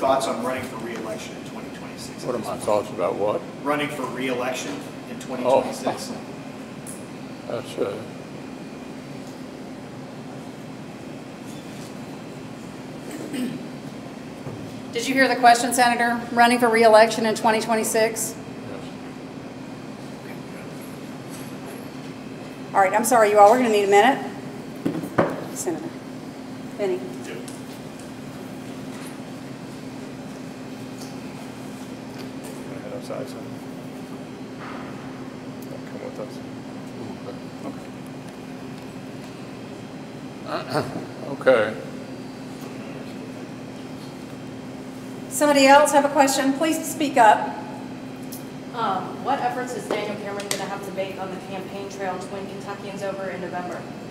thoughts on running for re-election in 2026? What are my thoughts about what? Running for re-election in 2026. That's Did you hear the question, Senator? Running for re-election in 2026? All right, I'm sorry, you all. We're going to need a minute. Senator Benny. outside, so come with us. Okay. Somebody else have a question? Please speak up. What efforts is Daniel Cameron going to have to make on the campaign trail to win Kentuckians over in November?